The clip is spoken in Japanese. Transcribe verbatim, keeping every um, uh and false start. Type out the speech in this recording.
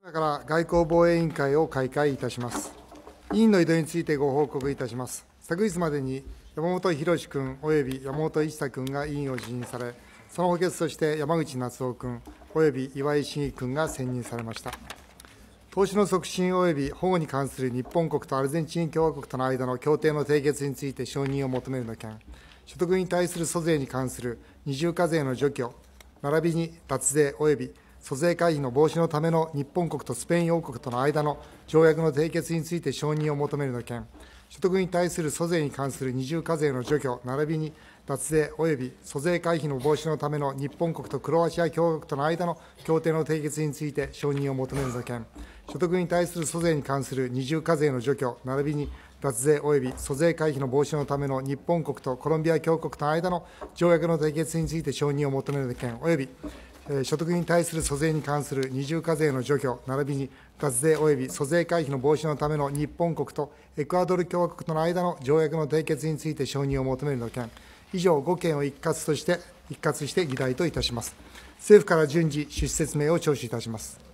だから外交防衛委員会を開会いたします。委員の異動についてご報告いたします。昨日までに山本博君および山本一太君が委員を辞任され、その補欠として山口那津男君および岩井茂君が選任されました。投資の促進および保護に関する日本国とアルゼンチン共和国との間の協定の締結について承認を求めるの件、所得に対する租税に関する二重課税の除去、並びに脱税および租税回避の防止のための日本国とスペイン王国との間の条約の締結について承認を求めるの件、所得に対する租税に関する二重課税の除去、並びに脱税および租税回避の防止のための日本国とクロアチア共和国との間の協定の締結について承認を求めるの件、所得に対する租税に関する二重課税の除去、並びに脱税および租税回避の防止のための日本国とコロンビア共和国との間の条約の締結について承認を求める件および所得に対する租税に関する二重課税の除去、並びに脱税および租税回避の防止のための日本国とエクアドル共和国との間の条約の締結について承認を求めるの件、以上ご件を一括として、一括して議題といたします。政府から順次、趣旨説明を聴取いたします。